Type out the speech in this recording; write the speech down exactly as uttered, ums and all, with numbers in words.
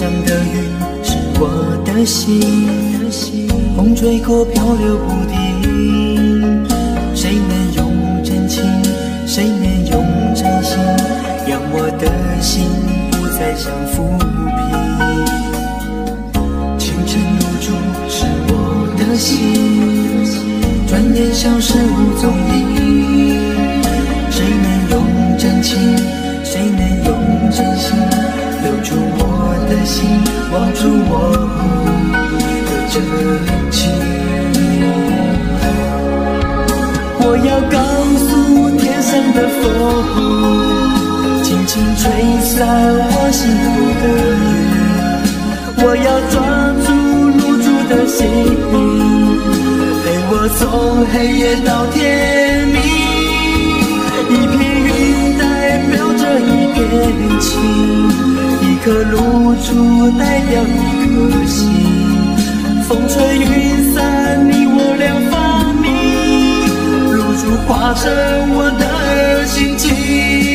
上的云是我的心，风吹过漂流不定。谁能用真情，谁能用真心，让我的心不再想浮萍。清晨入住是我的心，转眼消失无踪影。谁能用真情，谁能用真心，留住我的心，望住我的真情。我要告诉天上的风，轻轻吹散我心头的云。我要抓住入住的心，陪我从黑夜到天明。一片云代表着一片情，一颗露珠代表一颗心。风吹云散，你我两分明，露珠化成我的心情。